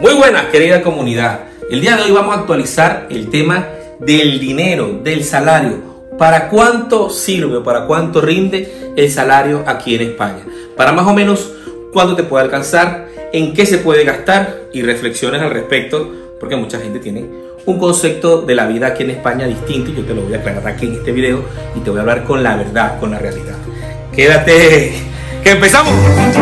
Muy buenas, querida comunidad. El día de hoy vamos a actualizar el tema del dinero, del salario. ¿Para cuánto sirve, para cuánto rinde el salario aquí en España? Para más o menos cuánto te puede alcanzar, en qué se puede gastar y reflexiones al respecto, porque mucha gente tiene un concepto de la vida aquí en España distinto y yo te lo voy a aclarar aquí en este video y te voy a hablar con la verdad, con la realidad. Quédate, que empezamos.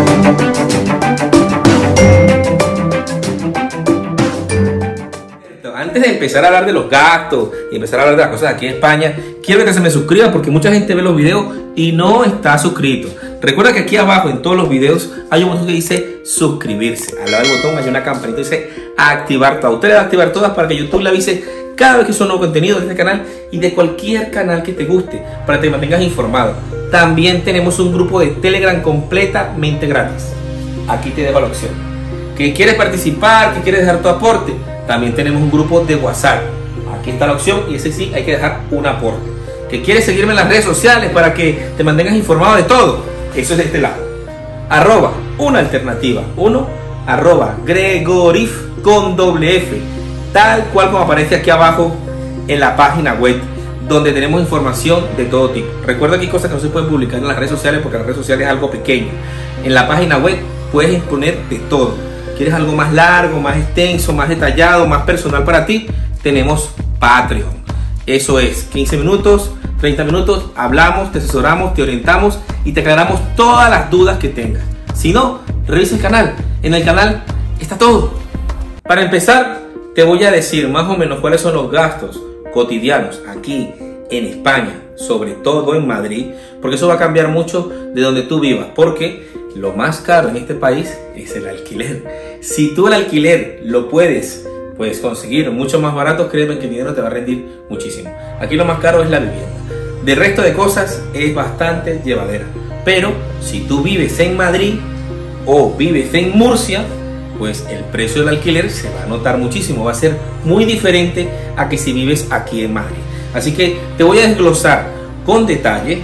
Antes de empezar a hablar de los gastos y empezar a hablar de las cosas aquí en España, quiero que se me suscriba porque mucha gente ve los videos y no está suscrito. Recuerda que aquí abajo en todos los videos hay un botón que dice suscribirse. Al lado del botón hay una campanita que dice activar todas. Usted le va a activar todas para que YouTube le avise cada vez que suba nuevo contenido de este canal y de cualquier canal que te guste, para que te mantengas informado. También tenemos un grupo de Telegram completamente gratis. Aquí te dejo la opción. ¿Que quieres participar? ¿Que quieres dejar tu aporte? También tenemos un grupo de WhatsApp. Aquí está la opción y ese sí hay que dejar un aporte. ¿Que quieres seguirme en las redes sociales para que te mantengas informado de todo? Eso es de este lado. Arroba una alternativa 1, arroba Gregorif con doble F, tal cual como aparece aquí abajo en la página web, donde tenemos información de todo tipo. Recuerda que hay cosas que no se pueden publicar en las redes sociales porque las redes sociales es algo pequeño. En la página web puedes exponer de todo. ¿Quieres algo más largo, más extenso, más detallado, más personal para ti? Tenemos Patreon. Eso es 15 minutos, 30 minutos, hablamos, te asesoramos, te orientamos y te aclaramos todas las dudas que tengas. Si no, revisa el canal. En el canal está todo. Para empezar, te voy a decir más o menos cuáles son los gastos cotidianos aquí en España, sobre todo en Madrid, porque eso va a cambiar mucho de donde tú vivas, porque lo más caro en este país es el alquiler. Si tú el alquiler lo puedes conseguir mucho más barato, créeme que el dinero te va a rendir muchísimo. Aquí lo más caro es la vivienda. De resto de cosas es bastante llevadera. Pero si tú vives en Madrid o vives en Murcia, pues el precio del alquiler se va a notar muchísimo. Va a ser muy diferente a que si vives aquí en Madrid. Así que te voy a desglosar con detalle,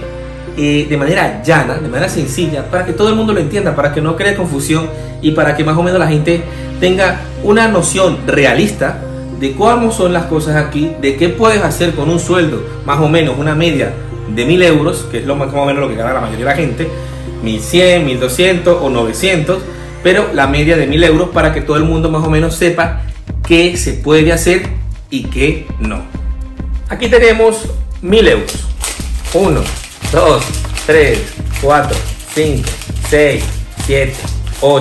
de manera llana, de manera sencilla, para que todo el mundo lo entienda, para que no cree confusión y para que más o menos la gente tenga una noción realista de cómo son las cosas aquí, de qué puedes hacer con un sueldo, más o menos una media de 1000 euros, que es lo más o menos lo que gana la mayoría de la gente, 1100, 1200 o 900, pero la media de 1000 euros para que todo el mundo más o menos sepa qué se puede hacer y qué no. Aquí tenemos 1000 euros. 1, 2, 3, 4, 5, 6, 7, 8,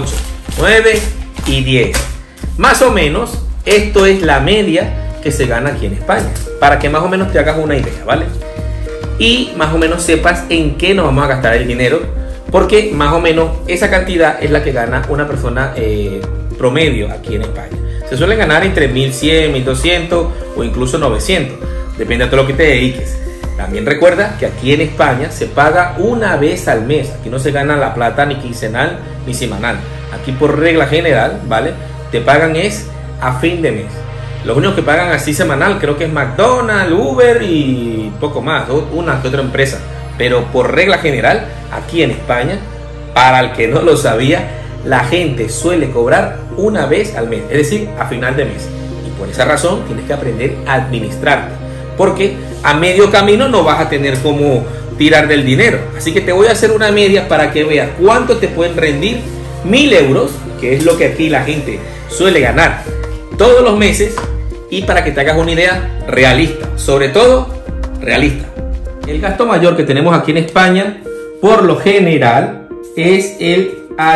9 y 10. Más o menos, esto es la media que se gana aquí en España, para que más o menos te hagas una idea, ¿vale? Y más o menos sepas en qué nos vamos a gastar el dinero, porque más o menos esa cantidad es la que gana una persona promedio aquí en España. Se suele ganar entre 1100, 1200 o incluso 900, depende de todo lo que te dediques. También recuerda que aquí en España se paga una vez al mes. Aquí no se gana la plata ni quincenal ni semanal. Aquí por regla general, ¿vale? Te pagan es a fin de mes. Los únicos que pagan así semanal creo que es McDonald's, Uber y poco más, una que otra empresa. Pero por regla general, aquí en España, para el que no lo sabía, la gente suele cobrar una vez al mes, es decir, a final de mes. Y por esa razón tienes que aprender a administrarte, porque a medio camino no vas a tener cómo tirar del dinero. Así que te voy a hacer una media para que veas cuánto te pueden rendir 1000 euros, que es lo que aquí la gente suele ganar todos los meses, y para que te hagas una idea realista, sobre todo realista. El gasto mayor que tenemos aquí en España, por lo general, es el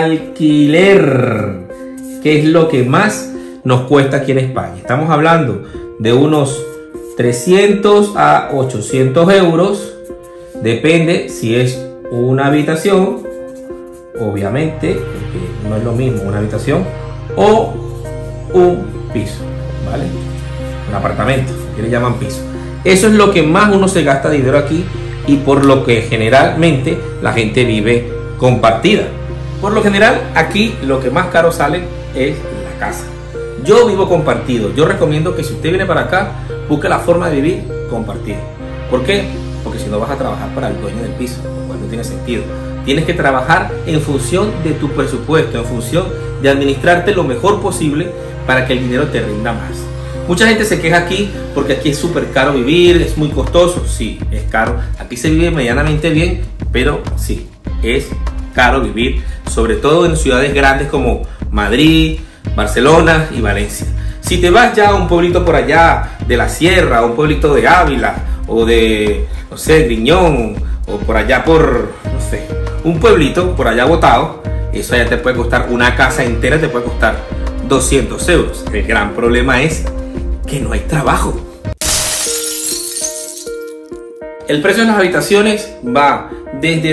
alquiler, que es lo que más nos cuesta aquí en España. Estamos hablando de unos 300 a 800 euros, depende si es una habitación, obviamente, porque no es lo mismo una habitación o un piso, ¿vale? Un apartamento, que le llaman piso. Eso es lo que más uno se gasta dinero aquí y por lo que generalmente la gente vive compartida. Por lo general aquí lo que más caro sale es la casa. Yo vivo compartido. Yo recomiendo que si usted viene para acá, busque la forma de vivir compartido. ¿Por qué? Porque si no vas a trabajar para el dueño del piso, lo cual no tiene sentido. Tienes que trabajar en función de tu presupuesto, en función de administrarte lo mejor posible para que el dinero te rinda más. Mucha gente se queja aquí porque aquí es súper caro vivir, es muy costoso. Sí, es caro. Aquí se vive medianamente bien, pero sí, es caro vivir, sobre todo en ciudades grandes como Madrid, Barcelona y Valencia. Si te vas ya a un pueblito por allá de la sierra, o un pueblito de Ávila, o de, no sé, Griñón, o por allá por, no sé, un pueblito por allá botado, eso ya te puede costar, una casa entera te puede costar 200 euros. El gran problema es que no hay trabajo. El precio de las habitaciones va desde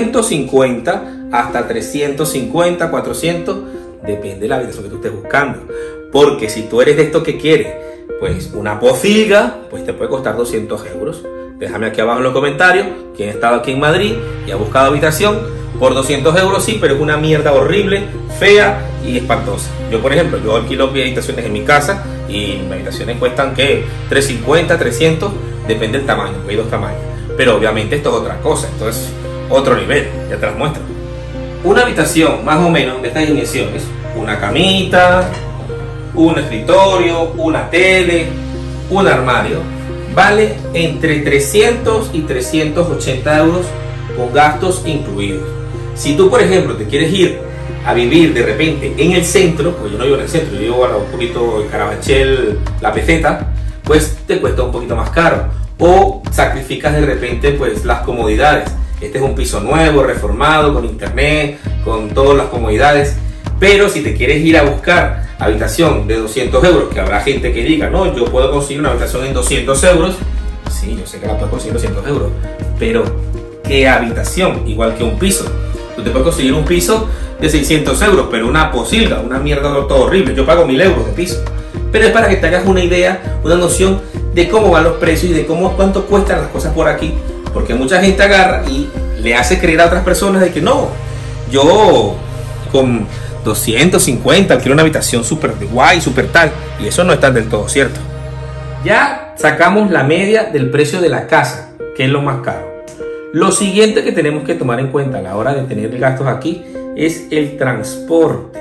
250 hasta 350, 400, depende de la habitación que tú estés buscando. Porque si tú eres de esto que quiere, pues una pocilga, pues te puede costar 200 euros. Déjame aquí abajo en los comentarios quién ha estado aquí en Madrid y ha buscado habitación por 200 euros, sí, pero es una mierda horrible, fea y espantosa. Yo, por ejemplo, yo alquilo mis habitaciones en mi casa y mis habitaciones cuestan, ¿qué? 350, 300, depende del tamaño, hay dos tamaños. Pero obviamente esto es otra cosa, esto es otro nivel, ya te las muestro. Una habitación más o menos de estas dimensiones, una camita, un escritorio, una tele, un armario, vale entre 300 y 380 euros con gastos incluidos. Si tú, por ejemplo, te quieres ir a vivir de repente en el centro, pues yo no vivo en el centro, yo vivo un poquito en Carabanchel, La Peseta, pues te cuesta un poquito más caro. O sacrificas de repente pues las comodidades. Este es un piso nuevo, reformado, con internet, con todas las comodidades. Pero si te quieres ir a buscar habitación de 200 euros, que habrá gente que diga, no, yo puedo conseguir una habitación en 200 euros. Sí, yo sé que la puedes conseguir 200 euros. Pero, ¿qué habitación? Igual que un piso. Tú te puedes conseguir un piso de 600 euros, pero una posilga, una mierda todo horrible. Yo pago 1000 euros de piso. Pero es para que te hagas una idea, una noción de cómo van los precios y de cuánto cuestan las cosas por aquí. Porque mucha gente agarra y le hace creer a otras personas de que no, yo con 250 quiero una habitación súper guay, súper tal. Y eso no está del todo cierto. Ya sacamos la media del precio de la casa, que es lo más caro. Lo siguiente que tenemos que tomar en cuenta a la hora de tener gastos aquí es el transporte.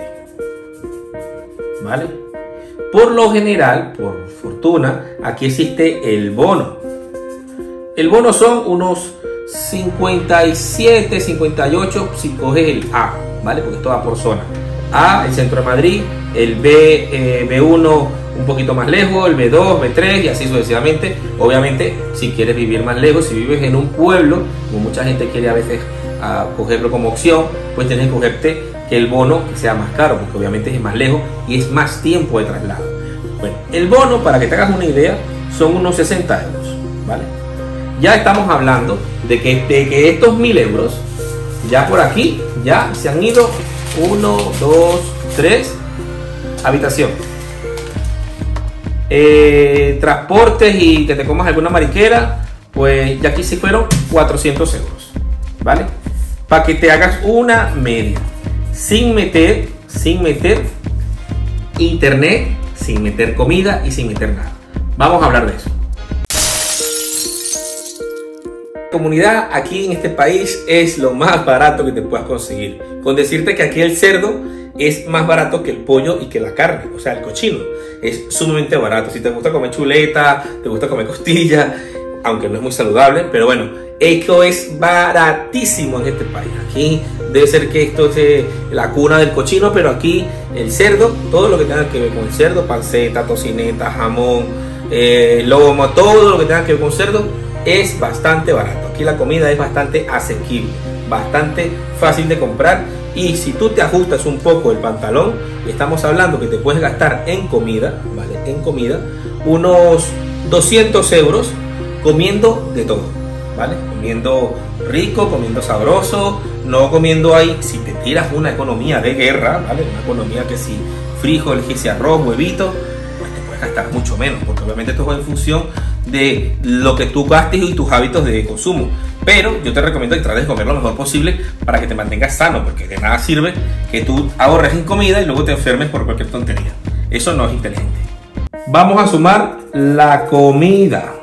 ¿Vale? Por lo general, por fortuna, aquí existe el bono. El bono son unos 57, 58 si coges el A, ¿vale? Porque esto va por zona. A, el centro de Madrid, el B, B1 un poquito más lejos, el B2, B3 y así sucesivamente. Obviamente, si quieres vivir más lejos, si vives en un pueblo, como mucha gente quiere a veces cogerlo como opción, pues tienes que cogerte que el bono que sea más caro, porque obviamente es más lejos y es más tiempo de traslado. Bueno, el bono, para que te hagas una idea, son unos 60 euros, ¿vale? Ya estamos hablando de que estos 1000 euros, ya por aquí, ya se han ido 1, 2, 3, habitación. Transportes y que te comas alguna mariquera, pues ya aquí se fueron 400 euros, ¿vale? Para que te hagas una media, sin meter internet, sin meter comida y sin meter nada. Vamos a hablar de eso. La comunidad aquí en este país es lo más barato que te puedas conseguir. Con decirte que aquí el cerdo es más barato que el pollo y que la carne, o sea, el cochino. Es sumamente barato. Si te gusta comer chuleta, te gusta comer costilla, aunque no es muy saludable, pero bueno, esto es baratísimo en este país. Aquí debe ser que esto es la cuna del cochino, pero aquí el cerdo, todo lo que tenga que ver con el cerdo, panceta, tocineta, jamón, lomo, todo lo que tenga que ver con cerdo es bastante barato. Aquí la comida es bastante asequible, bastante fácil de comprar. Y si tú te ajustas un poco el pantalón, estamos hablando que te puedes gastar en comida, ¿vale? En comida, unos 200 euros comiendo de todo, ¿vale? Comiendo rico, comiendo sabroso, no comiendo ahí. Si te tiras una economía de guerra, ¿vale? Una economía que si frijoles, que si arroz, huevito, pues te puedes gastar mucho menos, porque obviamente esto va en función de lo que tú gastes y tus hábitos de consumo. Pero yo te recomiendo que trates de comer lo mejor posible para que te mantengas sano, porque de nada sirve que tú ahorres en comida y luego te enfermes por cualquier tontería. Eso no es inteligente. Vamos a sumar la comida.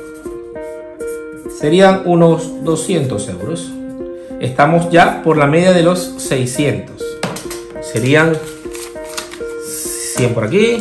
Serían unos 200 euros. Estamos ya por la media de los 600. Serían 100 por aquí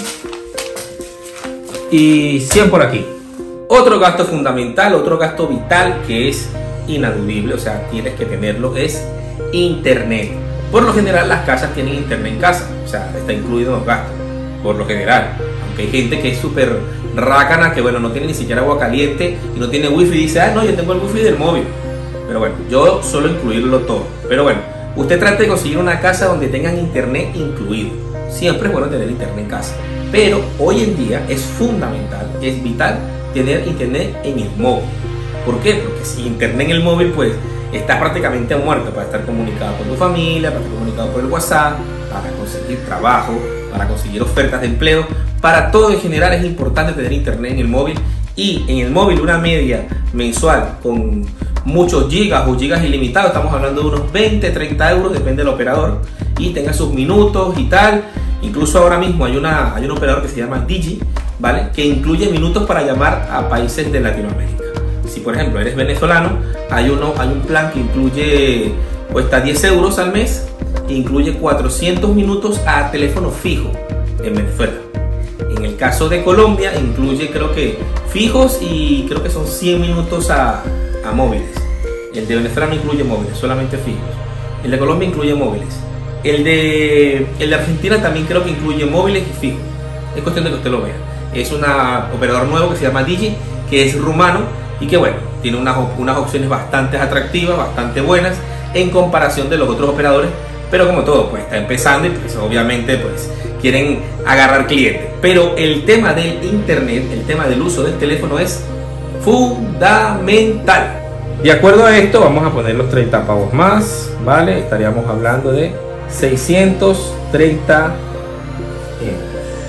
y 100 por aquí. Otro gasto fundamental, otro gasto vital que es inaludible, o sea, tienes que tenerlo, es internet. Por lo general las casas tienen internet en casa, o sea, está incluido en los gastos, por lo general. Aunque hay gente que es súper rácana, que bueno, no tiene ni siquiera agua caliente y no tiene wifi y dice, ah, no, yo tengo el wifi del móvil. Pero bueno, yo suelo incluirlo todo. Pero bueno, usted trate de conseguir una casa donde tengan internet incluido. Siempre es bueno tener internet en casa, pero hoy en día es fundamental, es vital tener internet en el móvil. ¿Por qué? Porque si internet en el móvil, pues estás prácticamente muerto para estar comunicado con tu familia, para estar comunicado por el WhatsApp, para conseguir trabajo, para conseguir ofertas de empleo. Para todo en general es importante tener internet en el móvil, y en el móvil una media mensual con muchos gigas o gigas ilimitados, estamos hablando de unos 20, 30 euros, depende del operador, y tenga sus minutos y tal. Incluso ahora mismo hay un operador que se llama Digi, ¿vale? Que incluye minutos para llamar a países de Latinoamérica. Si por ejemplo eres venezolano, hay un plan que incluye, cuesta 10 euros al mes, e incluye 400 minutos a teléfono fijo en Venezuela. En el caso de Colombia incluye, creo que fijos, y creo que son 100 minutos a móviles. El de Venezuela no incluye móviles, solamente fijos. El de Colombia incluye móviles. El de Argentina también creo que incluye móviles y fijos. Es cuestión de que usted lo vea. Es un operador nuevo que se llama Digi, que es rumano y que bueno, tiene unas opciones bastante atractivas, bastante buenas en comparación de los otros operadores. Pero como todo, pues está empezando y pues obviamente pues quieren agarrar clientes. Pero el tema del internet, el tema del uso del teléfono es fundamental. De acuerdo a esto, vamos a poner los 30 pavos más, ¿vale? Estaríamos hablando de 630 euros.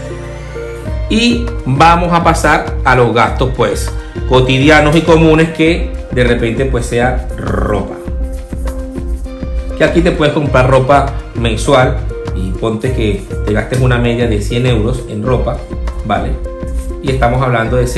Y vamos a pasar a los gastos pues cotidianos y comunes, que de repente pues sea ropa. Que aquí te puedes comprar ropa mensual y ponte que te gastes una media de 100 euros en ropa, ¿vale? Y estamos hablando de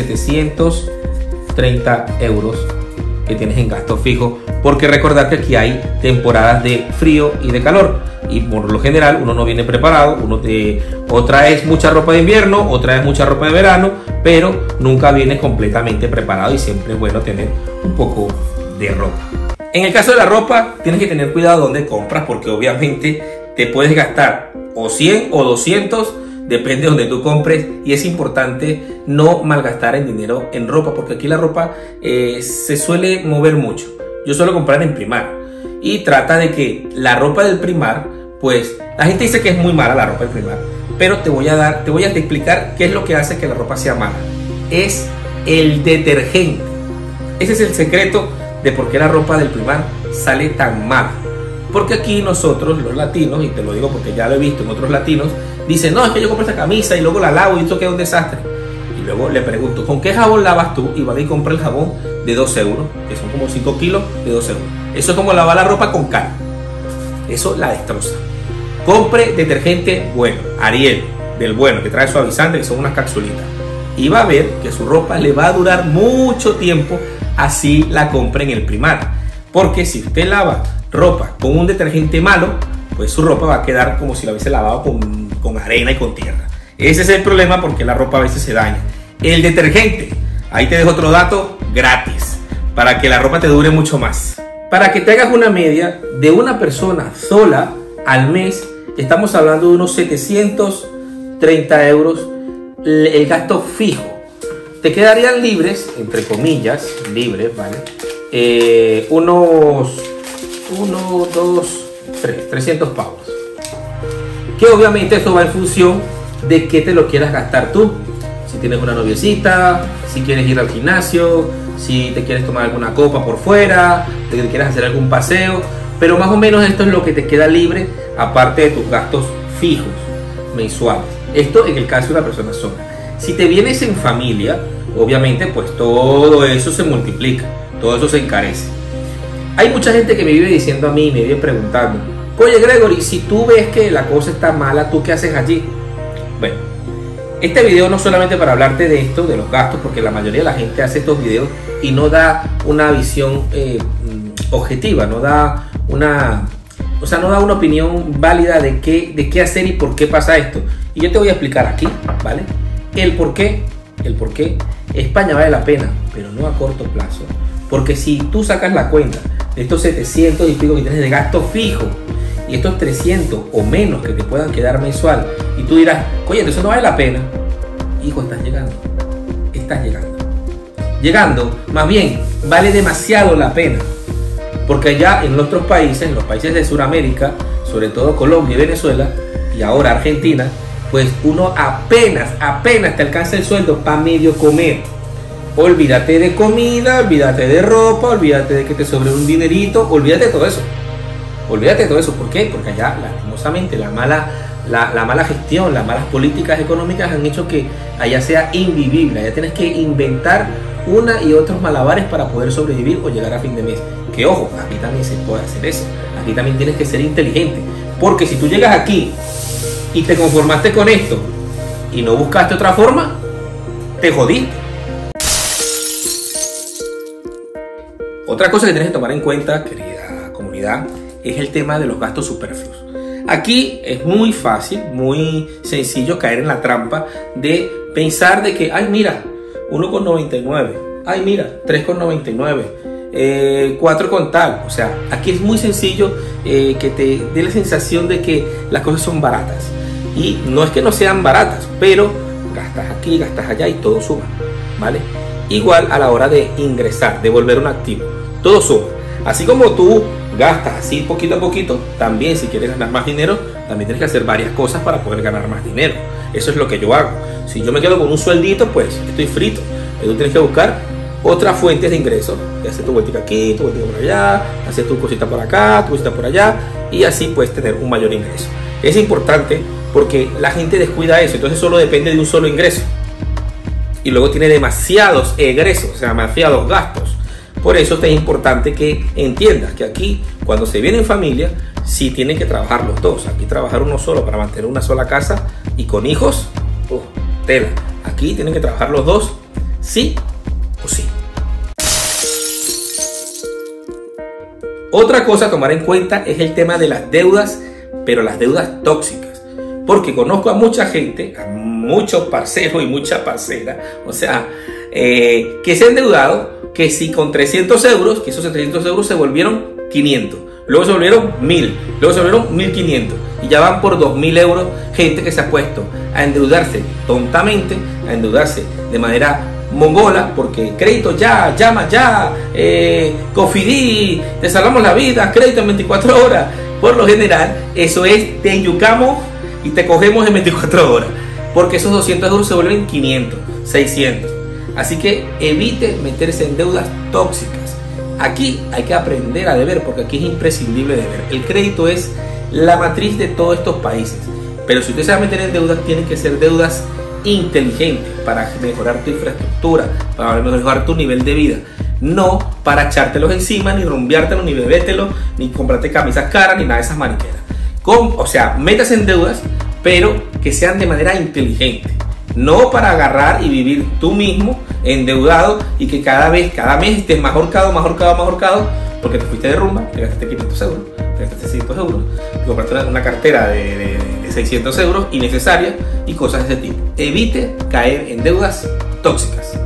730 euros que tienes en gasto fijo, porque recordad que aquí hay temporadas de frío y de calor, y por lo general uno no viene preparado, o traes mucha ropa de invierno o traes mucha ropa de verano, pero nunca vienes completamente preparado, y siempre es bueno tener un poco de ropa. En el caso de la ropa tienes que tener cuidado donde compras, porque obviamente te puedes gastar o 100 o 200, depende de donde tú compres, y es importante no malgastar el dinero en ropa, porque aquí la ropa se suele mover mucho. Yo suelo comprar en Primar, y trata de que la ropa del Primar, pues la gente dice que es muy mala la ropa del Primar, pero te voy a explicar qué es lo que hace que la ropa sea mala. Es el detergente. Ese es el secreto de por qué la ropa del Primar sale tan mala. Porque aquí nosotros los latinos, y te lo digo porque ya lo he visto en otros latinos, dicen, no, es que yo compro esta camisa y luego la lavo y esto queda un desastre. Y luego le pregunto, ¿con qué jabón lavas tú? Y van y compra el jabón de 2 euros, que son como 5 kilos de 2 euros. Eso es como lavar la ropa con cal. Eso la destroza. Compre detergente bueno, Ariel, del bueno, que trae suavizante, que son unas capsulitas. Y va a ver que su ropa le va a durar mucho tiempo, así la compre en el Primar. Porque si usted lava ropa con un detergente malo, pues su ropa va a quedar como si la hubiese lavado con arena y con tierra. Ese es el problema, porque la ropa a veces se daña. El detergente, ahí te dejo otro dato gratis, para que la ropa te dure mucho más. Para que te hagas una media de una persona sola al mes, estamos hablando de unos 730 euros el gasto fijo. Te quedarían libres, entre comillas, libres, ¿vale? Unos 300 pavos. Que obviamente esto va en función de qué te lo quieras gastar tú. Si tienes una noviecita, si quieres ir al gimnasio, si te quieres tomar alguna copa por fuera, si te quieres hacer algún paseo. Pero más o menos esto es lo que te queda libre, aparte de tus gastos fijos mensuales. Esto en el caso de una persona sola. Si te vienes en familia, obviamente pues todo eso se multiplica, todo eso se encarece. Hay mucha gente que me vive diciendo a mí, me vive preguntando, oye Gregory, si tú ves que la cosa está mala, ¿tú qué haces allí? Bueno, este video no solamente para hablarte de esto, de los gastos, porque la mayoría de la gente hace estos videos y no da una visión objetiva, no da una opinión válida de qué hacer y por qué pasa esto. Y yo te voy a explicar aquí, ¿vale? El por qué España vale la pena, pero no a corto plazo. Porque si tú sacas la cuenta de estos 700 y pico que tienes de gasto fijo y estos 300 o menos que te puedan quedar mensual, y tú dirás, oye, eso no vale la pena. Hijo, estás llegando, más bien, vale demasiado la pena. Porque allá en otros países, en los países de Sudamérica, sobre todo Colombia y Venezuela, y ahora Argentina, pues uno apenas te alcanza el sueldo para medio comer. Olvídate de comida, olvídate de ropa, olvídate de que te sobre un dinerito, olvídate de todo eso. ¿Por qué? Porque allá, lastimosamente, la mala gestión, las malas políticas económicas han hecho que allá sea invivible. Allá tienes que inventar una y otros malabares para poder sobrevivir o llegar a fin de mes. Que ojo, aquí también se puede hacer eso. Aquí también tienes que ser inteligente. Porque si tú llegas aquí y te conformaste con esto y no buscaste otra forma, te jodiste. Otra cosa que tienes que tomar en cuenta, querida comunidad, es el tema de los gastos superfluos. Aquí es muy fácil, muy sencillo caer en la trampa de pensar de que, ay mira, 1,99, ay mira, 3,99, 4 con tal. O sea, aquí es muy sencillo que te dé la sensación de que las cosas son baratas. Y no es que no sean baratas, pero gastas aquí, gastas allá y todo suma, ¿vale? Igual a la hora de ingresar, de volver un activo, todo suma. Así como tú gastas así poquito a poquito, también si quieres ganar más dinero, también tienes que hacer varias cosas para poder ganar más dinero. Eso es lo que yo hago. Si yo me quedo con un sueldito, pues estoy frito. Tú tienes que buscar otras fuentes de ingresos. Y hacer tu vueltica aquí, tu vueltica por allá, hacer tu cosita por acá, tu cosita por allá, y así puedes tener un mayor ingreso. Es importante porque la gente descuida eso, entonces solo depende de un solo ingreso. Y luego tiene demasiados egresos, o sea, demasiados gastos. Por eso es importante que entiendas que aquí, cuando se viene en familia, sí tienen que trabajar los dos. Aquí trabajar uno solo para mantener una sola casa y con hijos, tela. Aquí tienen que trabajar los dos, sí o sí. Otra cosa a tomar en cuenta es el tema de las deudas, pero las deudas tóxicas. Porque conozco a mucha gente, a muchos parceros y mucha parcera, o sea, que se han endeudado, que si con 300 euros, que esos 300 euros se volvieron 500, luego se volvieron 1000, luego se volvieron 1500, y ya van por 2000 euros gente que se ha puesto a endeudarse tontamente, a endeudarse de manera mongola, porque crédito ya, llama ya, Cofidis, te salvamos la vida, crédito en 24 horas. Por lo general, eso es, te enyucamos y te cogemos en 24 horas, porque esos 200 euros se vuelven 500, 600. Así que evite meterse en deudas tóxicas. Aquí hay que aprender a deber, porque aquí es imprescindible deber. El crédito es la matriz de todos estos países. Pero si usted se va a meter en deudas, tienen que ser deudas inteligentes para mejorar tu infraestructura, para mejorar tu nivel de vida. No para echártelos encima, ni rumbeártelos, ni bebértelos, ni comprarte camisas caras, ni nada de esas mariqueras. O sea, métase en deudas, pero que sean de manera inteligente. No para agarrar y vivir tú mismo endeudado y que cada mes estés más ahorcado, porque te fuiste de rumba, te gastaste 500 euros, te gastaste 600 euros, te compraste una cartera de 600 euros innecesaria y cosas de ese tipo. Evite caer en deudas tóxicas.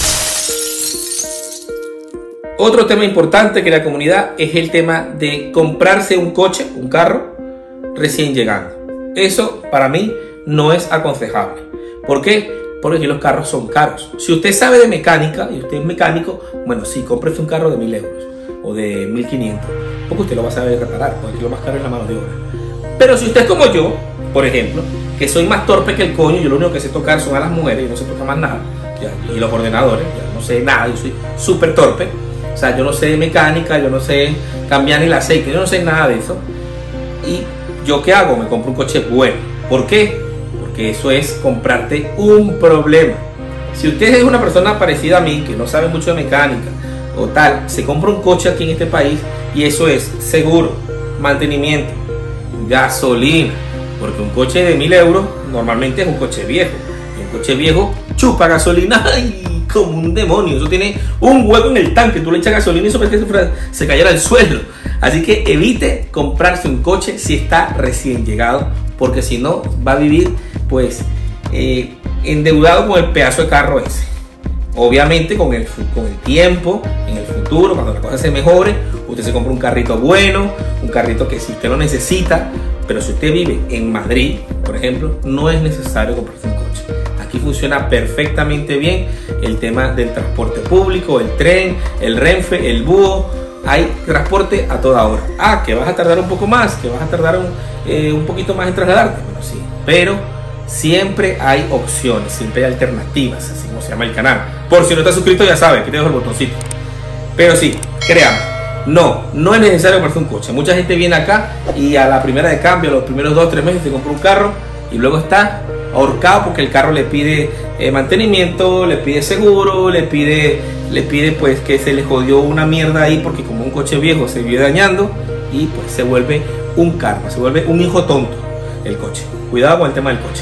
Otro tema importante que la comunidad es el tema de comprarse un coche, un carro, recién llegando. Eso para mí no es aconsejable. ¿Por qué? Porque aquí los carros son caros. Si usted sabe de mecánica y usted es mecánico, bueno, sí, cómprese un carro de 1000 euros o de 1500, porque usted lo va a saber reparar, porque lo más caro es la mano de obra. Pero si usted es como yo, por ejemplo, que soy más torpe que el coño, yo lo único que sé tocar son a las mujeres y no sé tocar más nada, y los ordenadores, ya no sé nada, yo soy súper torpe. O sea, yo no sé de mecánica, yo no sé cambiar ni el aceite, yo no sé nada de eso. ¿Y yo qué hago? Me compro un coche bueno. ¿Por qué? Porque eso es comprarte un problema. Si usted es una persona parecida a mí, que no sabe mucho de mecánica o tal, se compra un coche aquí en este país y eso es seguro, mantenimiento, gasolina. Porque un coche de 1000 euros normalmente es un coche viejo. Y un coche viejo chupa gasolina. ¡Ay! Como un demonio, eso tiene un hueco en el tanque, tú le echas gasolina y eso parece que se cayera al suelo. Así que evite comprarse un coche si está recién llegado, porque si no va a vivir pues endeudado con el pedazo de carro ese. Obviamente con el tiempo, en el futuro, cuando la cosa se mejore, usted se compra un carrito bueno, un carrito que si usted lo necesita, pero si usted vive en Madrid, por ejemplo, no es necesario comprarse un coche. Aquí funciona perfectamente bien el tema del transporte público, el tren, el Renfe, el búho. Hay transporte a toda hora. Ah, que vas a tardar un poco más, que vas a tardar un poquito más en trasladarte. Bueno, sí, pero siempre hay opciones, siempre hay alternativas, así como se llama el canal. Por si no estás suscrito, ya sabes, aquí te dejo el botoncito. Pero sí, créame, no es necesario comprarse un coche. Mucha gente viene acá y a la primera de cambio, a los primeros 2 o 3 meses, se compra un carro y luego está ahorcado porque el carro le pide mantenimiento, le pide seguro, le pide pues que se le jodió una mierda ahí porque como un coche viejo se vive dañando y pues se vuelve un karma, se vuelve un hijo tonto el coche. Cuidado con el tema del coche.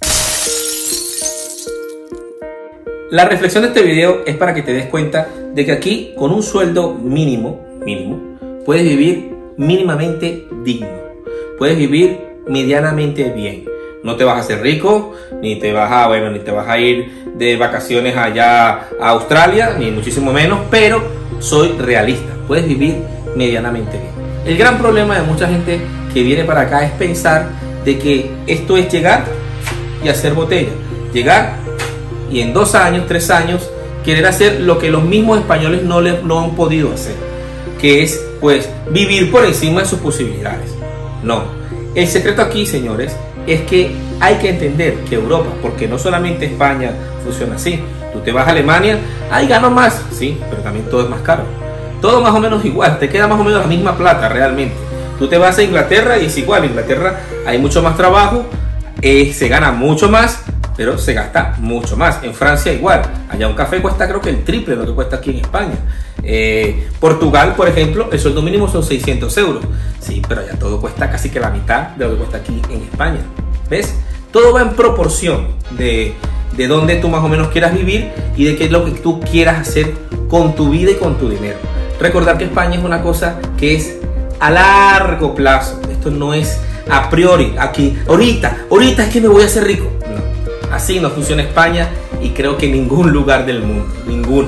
La reflexión de este video es para que te des cuenta de que aquí con un sueldo mínimo, puedes vivir mínimamente digno, puedes vivir medianamente bien. No te vas a hacer rico, ni te vas a ir de vacaciones allá a Australia, ni muchísimo menos, pero soy realista, puedes vivir medianamente bien. El gran problema de mucha gente que viene para acá es pensar de que esto es llegar y hacer botella, llegar y en 2 años, 3 años querer hacer lo que los mismos españoles no han podido hacer, que es pues vivir por encima de sus posibilidades. No, el secreto aquí, señores, es que hay que entender que Europa, porque no solamente España funciona así, tú te vas a Alemania, ahí gano más, sí, pero también todo es más caro, todo más o menos igual, te queda más o menos la misma plata realmente. Tú te vas a Inglaterra y es igual, en Inglaterra hay mucho más trabajo, se gana mucho más, pero se gasta mucho más. En Francia igual, allá un café cuesta creo que el triple de lo que cuesta aquí en España. Portugal, por ejemplo, el sueldo mínimo son 600 euros. Sí, pero allá todo cuesta casi que la mitad de lo que cuesta aquí en España. ¿Ves? Todo va en proporción de dónde tú más o menos quieras vivir y de qué es lo que tú quieras hacer con tu vida y con tu dinero. Recordar que España es una cosa que es a largo plazo. Esto no es a priori, aquí, ahorita es que me voy a hacer rico. No, así no funciona España y creo que en ningún lugar del mundo, ninguno.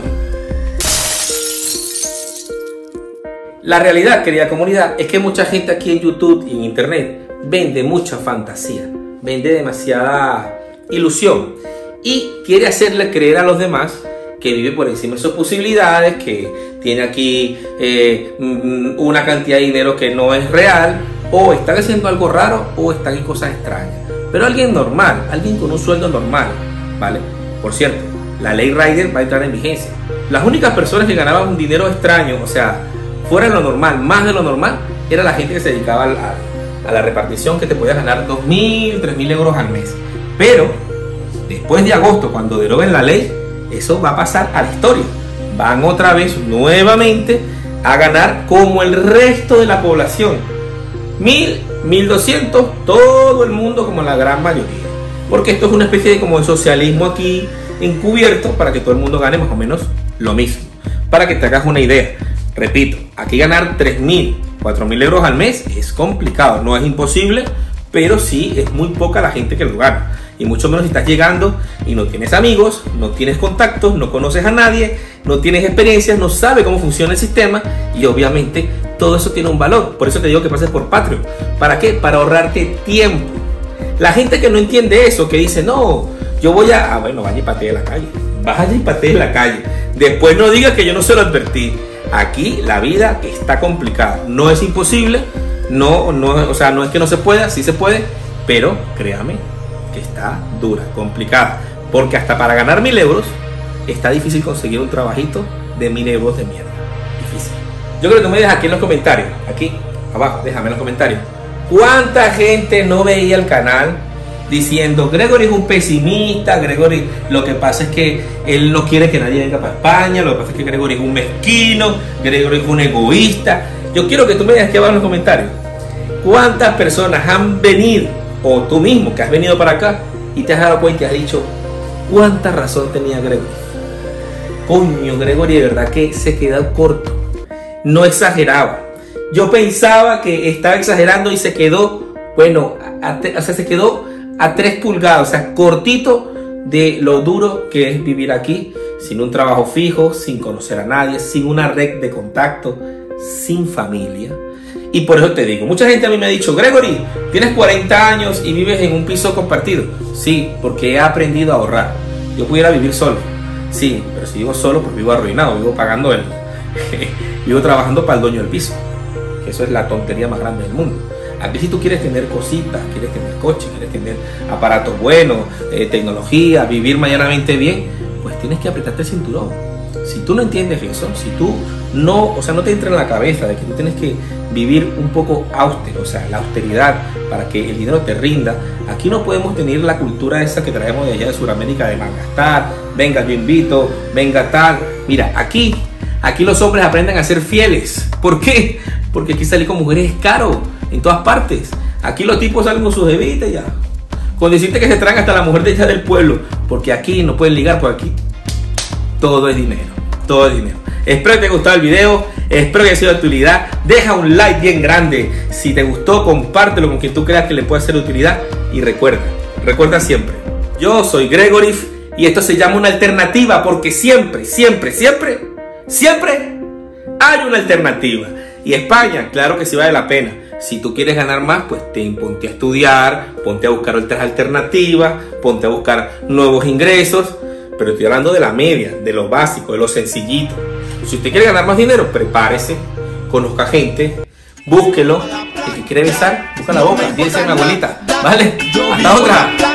La realidad, querida comunidad, es que mucha gente aquí en YouTube y en Internet vende mucha fantasía, vende demasiada ilusión y quiere hacerle creer a los demás que vive por encima de sus posibilidades, que tiene aquí una cantidad de dinero que no es real, o están haciendo algo raro o están en cosas extrañas. Pero alguien normal, alguien con un sueldo normal, ¿vale? Por cierto, la ley Rider va a entrar en vigencia. Las únicas personas que ganaban un dinero extraño, o sea, fuera de lo normal, más de lo normal, era la gente que se dedicaba a la repartición, que te podía ganar 2.000, 3.000 euros al mes. Pero después de agosto, cuando deroguen la ley, eso va a pasar a la historia. Van otra vez nuevamente a ganar como el resto de la población. 1.000, 1.200, todo el mundo como la gran mayoría. Porque esto es una especie de como de socialismo aquí encubierto para que todo el mundo gane más o menos lo mismo. Para que te hagas una idea, repito, aquí ganar 3.000, 4.000 euros al mes es complicado, no es imposible, pero sí es muy poca la gente que lo gana. Y mucho menos si estás llegando y no tienes amigos, no tienes contactos, no conoces a nadie, no tienes experiencias, no sabes cómo funciona el sistema y obviamente todo eso tiene un valor. Por eso te digo que pases por Patreon. ¿Para qué? Para ahorrarte tiempo. La gente que no entiende eso, que dice, no, yo voy a... bueno, vaya y patee en la calle. Vaya y patee en la calle. Después no digas que yo no se lo advertí. Aquí la vida está complicada. No es imposible, o sea, no es que no se pueda, sí se puede, pero créame que está dura, complicada. Porque hasta para ganar 1.000 euros está difícil conseguir un trabajito de 1.000 euros de mierda. Difícil. Yo creo que tú me dejas aquí en los comentarios, aquí abajo, déjame en los comentarios, ¿cuánta gente no veía el canal diciendo Gregory es un pesimista, Gregory lo que pasa es que él no quiere que nadie venga para España, lo que pasa es que Gregory es un mezquino, Gregory es un egoísta? Yo quiero que tú me dejes aquí abajo en los comentarios cuántas personas han venido, o tú mismo que has venido para acá y te has dado cuenta y has dicho cuánta razón tenía Gregory. Coño, Gregory de verdad que se quedó corto, no exageraba. Yo pensaba que estaba exagerando y se quedó Bueno, o sea, se quedó a 3 pulgadas, o sea, cortito de lo duro que es vivir aquí, sin un trabajo fijo, sin conocer a nadie, sin una red de contacto, sin familia. Y por eso te digo, mucha gente a mí me ha dicho, Gregory, tienes 40 años y vives en un piso compartido. Sí, porque he aprendido a ahorrar. Yo pudiera vivir solo, sí, pero si vivo solo, pues vivo arruinado, vivo pagando vivo trabajando para el dueño del piso. Que eso es la tontería más grande del mundo. Aquí si tú quieres tener cositas, quieres tener coche, quieres tener aparatos buenos, tecnología, vivir mañanamente bien, pues tienes que apretarte el cinturón. Si tú no entiendes eso, si tú no, o sea, no te entra en la cabeza de que tú tienes que vivir un poco austero, o sea, la austeridad para que el dinero te rinda, aquí no podemos tener la cultura esa que traemos de allá de Sudamérica de malgastar, venga yo invito, venga tal. Mira, aquí los hombres aprenden a ser fieles. ¿Por qué? Porque aquí salir con mujeres es caro, en todas partes. Aquí los tipos salen con sus bebitas ya. Con decirte que se traen hasta la mujer de allá del pueblo, porque aquí no pueden ligar, por aquí todo es dinero, todo es dinero. Espero que te haya gustado el video, espero que haya sido de utilidad. Deja un like bien grande. Si te gustó, compártelo con quien tú creas que le pueda ser de utilidad. Y recuerda siempre, yo soy Gregory y esto se llama una alternativa, porque siempre hay una alternativa. Y España, claro que sí vale la pena. Si tú quieres ganar más, pues ponte a estudiar, ponte a buscar otras alternativas, ponte a buscar nuevos ingresos. Pero estoy hablando de la media, de lo básico, de lo sencillito. Si usted quiere ganar más dinero, prepárese, conozca gente, búsquelo. El que quiere besar, busca la boca, dice mi abuelita. ¿Vale? Hasta otra.